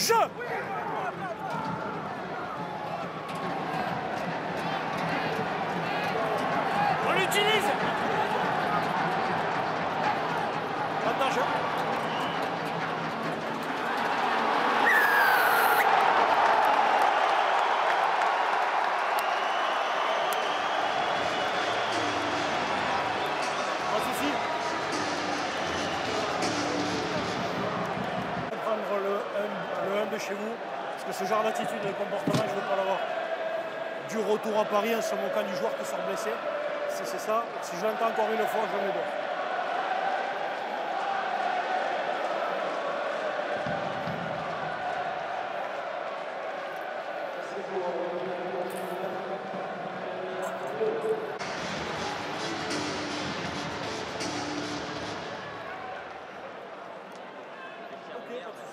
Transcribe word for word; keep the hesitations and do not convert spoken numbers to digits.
touche. On l'utilise. Attention. Pas de souci. Prendre le un, le un de chez vous, parce que ce genre d'attitude et de comportement, je ne veux pas l'avoir. Du retour à Paris en se moquant du joueur qui sort blessé, si c'est ça, si je l'entends encore une fois, je le dois. Ok,